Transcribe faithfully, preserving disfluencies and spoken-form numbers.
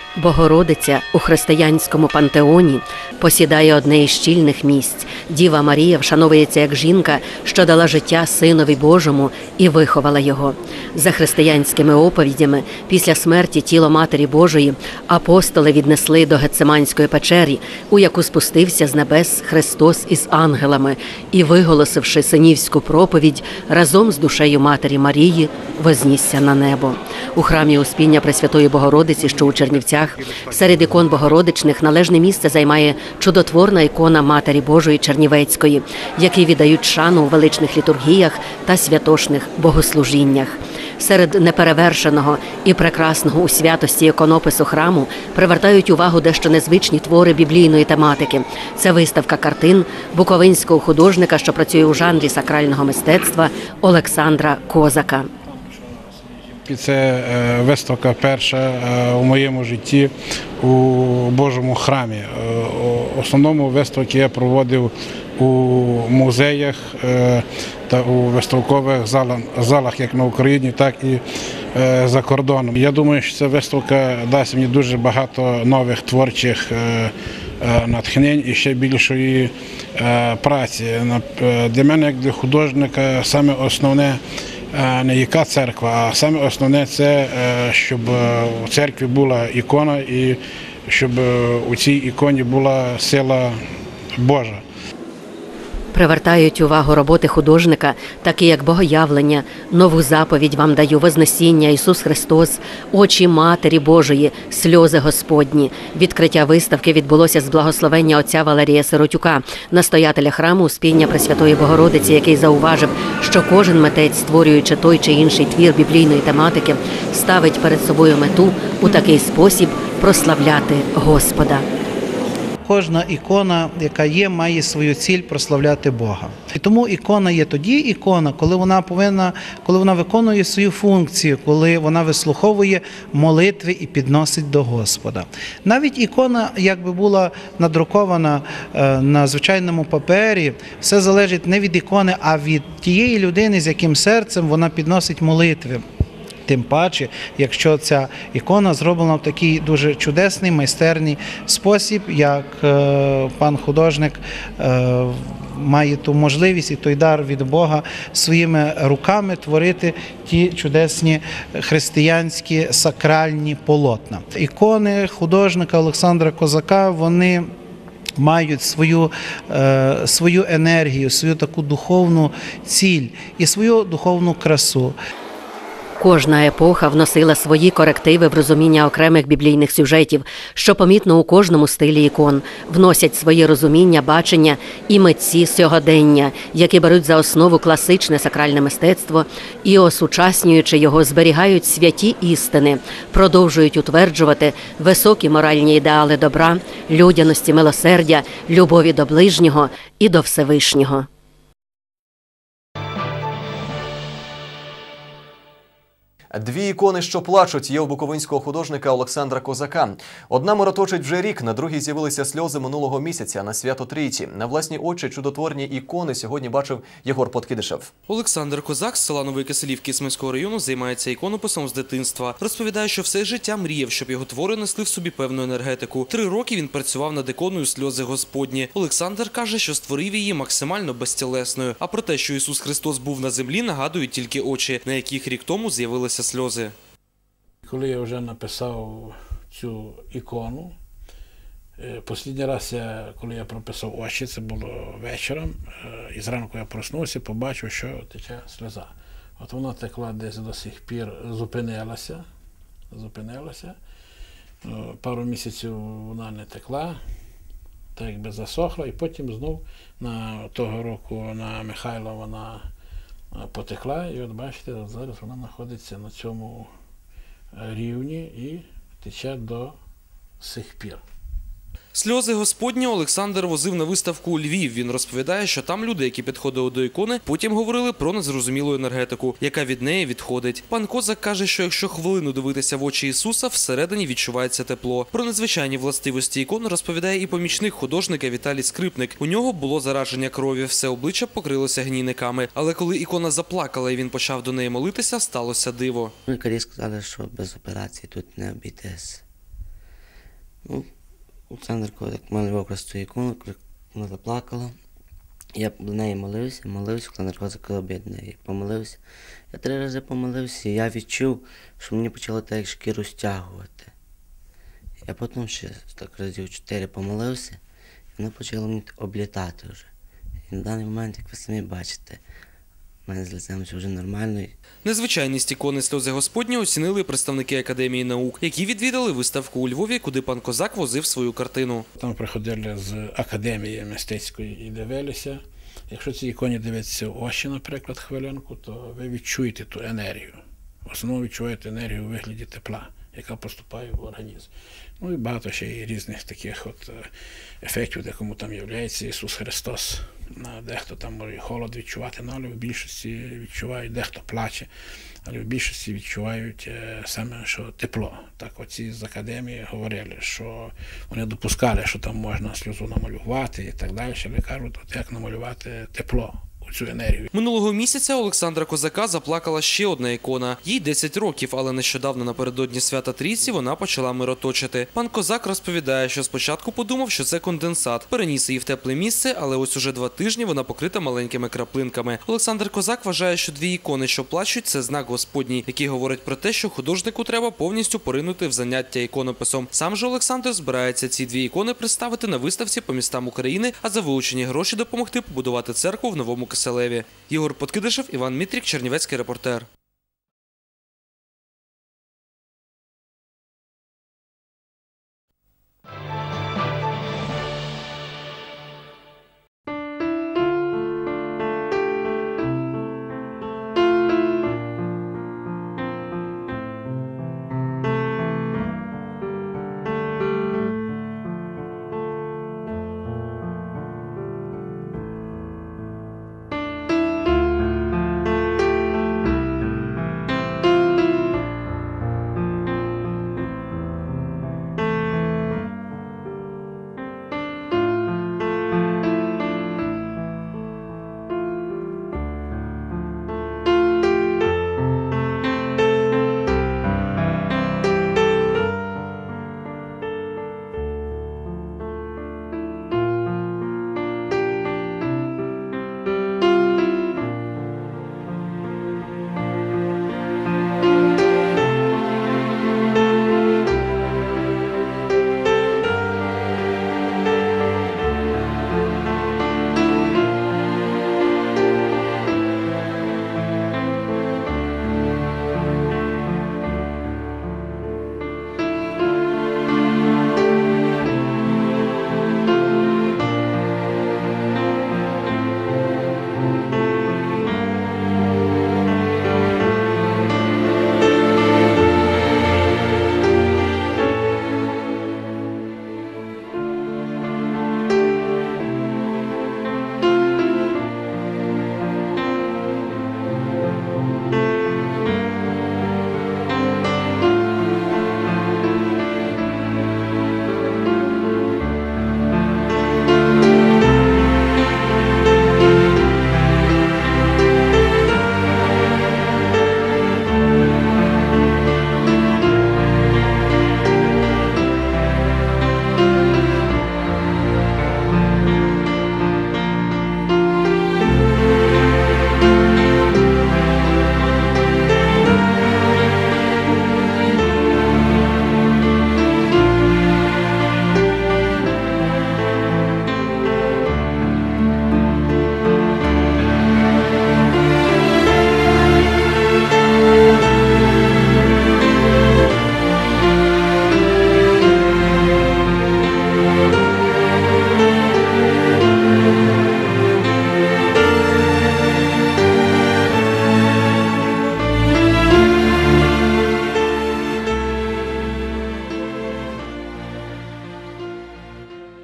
Богородиця у християнському пантеоні посідає одне із чільних місць. Діва Марія вшановується як жінка, що дала життя Синові Божому і виховала його. За християнськими оповідями, після смерті тіло Матері Божої апостоли віднесли до Гециманської печері, у яку спустився з небес Христос із ангелами і, виголосивши синівську проповідь, разом з душею Матері Марії вознісся на небо. У храмі Успіння Пресвятої Богородиці, що у Чернівцях, серед ікон богородичних належне місце займає чудотворна ікона Матері Божої Чернівецької, якій віддають шану у величних літургіях та святошних богослужіннях. Серед неперевершеного і прекрасного у святості іконопису храму привертають увагу дещо незвичні твори біблійної тематики. Це виставка картин буковинського художника, що працює у жанрі сакрального мистецтва, Олександра Козака. Це виставка перша у моєму житті у Божому храмі. В основному виставки я проводив у музеях та у виставкових залах як на Україні, так і за кордоном. Я думаю, що ця виставка дасть мені дуже багато нових творчих натхнень і ще більшої праці. Для мене, як для художника, саме основне не яка церква, а саме основне це, щоб у церкві була ікона і щоб у цій іконі була сила Божа. Привертають увагу роботи художника, такі як Богоявлення, Нову заповідь вам даю, Вознесіння, Ісус Христос, Очі Матері Божої, Сльози Господні. Відкриття виставки відбулося з благословення отця Валерія Сиротюка, настоятеля храму Успіння Пресвятої Богородиці, який зауважив, що кожен митець, створюючи той чи інший твір біблійної тематики, ставить перед собою мету у такий спосіб прославляти Господа. Кожна ікона, яка є, має свою ціль прославляти Бога. І тому ікона є тоді ікона, коли вона повинна, коли вона виконує свою функцію, коли вона вислуховує молитви і підносить до Господа. Навіть ікона, якби була надрукована на звичайному папері, все залежить не від ікони, а від тієї людини, з яким серцем вона підносить молитви. Тим паче, якщо ця ікона зроблена в такий дуже чудесний, майстерний спосіб, як пан художник має ту можливість і той дар від Бога своїми руками творити ті чудесні християнські сакральні полотна. Ікони художника Олександра Козака, вони мають свою, свою енергію, свою таку духовну ціль і свою духовну красу. Кожна епоха вносила свої корективи в розуміння окремих біблійних сюжетів, що помітно у кожному стилі ікон. Вносять свої розуміння, бачення і митці сьогодення, які беруть за основу класичне сакральне мистецтво і, осучаснюючи його, зберігають святі істини, продовжують утверджувати високі моральні ідеали добра, людяності, милосердя, любові до ближнього і до Всевишнього. Дві ікони, що плачуть, є у буковинського художника Олександра Козака. Одна мороточить вже рік, на другій з'явилися сльози минулого місяця на свято Трійці. На власні очі чудотворні ікони сьогодні бачив Єгор Подкидишев. Олександр Козак з села Новий Киселів Кіцманського району займається іконописом з дитинства. Розповідає, що все життя мріяв, щоб його твори несли в собі певну енергетику. Три роки він працював над іконою «Сльози Господні». Олександр каже, що створив її максимально безтілесною. А про те, що Ісус Христос був на землі, нагадують тільки очі, на яких рік тому з'явилися сльози. Коли я вже написав цю ікону, останній раз, я, коли я прописав очі, це було вечором, і зранку я проснувся, побачив, що тече сльоза. От вона текла десь до сих пір, зупинилася, зупинилася. Пару місяців вона не текла, так якби засохла, і потім знов на того року на Михайла вона потекла, і от бачите, зараз вона знаходиться на цьому рівні і тече до сих пір. Сльози Господні Олександр возив на виставку у Львів. Він розповідає, що там люди, які підходили до ікони, потім говорили про незрозумілу енергетику, яка від неї відходить. Пан Козак каже, що якщо хвилину дивитися в очі Ісуса, всередині відчувається тепло. Про незвичайні властивості ікон розповідає і помічник художника Віталій Скрипник. У нього було зараження крові, все обличчя покрилося гнійниками. Але коли ікона заплакала і він почав до неї молитися, сталося диво. Лікарі сказали, що без операції тут не обійтись. Ну, Олександр Козак малював красу ікону, вона заплакала. Я до неї молився, молився, Олександр Козак казав до неї. Помолився. Я три рази помолився, і я відчув, що мені почало так як шкіру стягувати. Я потім ще так разів чотири помолився, і воно почало мені облітати вже. І на даний момент, як ви самі бачите, в мене з лицем все вже нормально. Незвичайність ікони «Сльози Господні» оцінили представники Академії наук, які відвідали виставку у Львові, куди пан Козак возив свою картину. Там приходили з академії мистецької і дивилися. Якщо цій іконі дивитися в очі, наприклад, хвилинку, то ви відчуєте ту енергію. В основному відчуваєте енергію у вигляді тепла, яка поступає в організм. Ну і багато ще і різних таких от ефектів, де кому там являється Ісус Христос. Дехто там може і холод відчувати, але в більшості відчувають, дехто плаче, але в більшості відчувають саме, що тепло. Так оці з академії говорили, що вони допускали, що там можна сльозу намалювати і так далі, але кажуть, от як намалювати тепло. Цю енергію. Минулого місяця Олександра Козака заплакала ще одна ікона. Їй десять років, але нещодавно напередодні свята Трійці вона почала мироточити. Пан Козак розповідає, що спочатку подумав, що це конденсат. Переніс її в тепле місце, але ось уже два тижні вона покрита маленькими краплинками. Олександр Козак вважає, що дві ікони, що плачуть, це знак Господній, який говорить про те, що художнику треба повністю поринути в заняття іконописом. Сам же Олександр збирається ці дві ікони представити на виставці по містам України, а за вилучені гроші допомогти побудувати церкву в Новому Киселеві. Єгор Подкидишев, Іван Мітрік, Чернівецький репортер.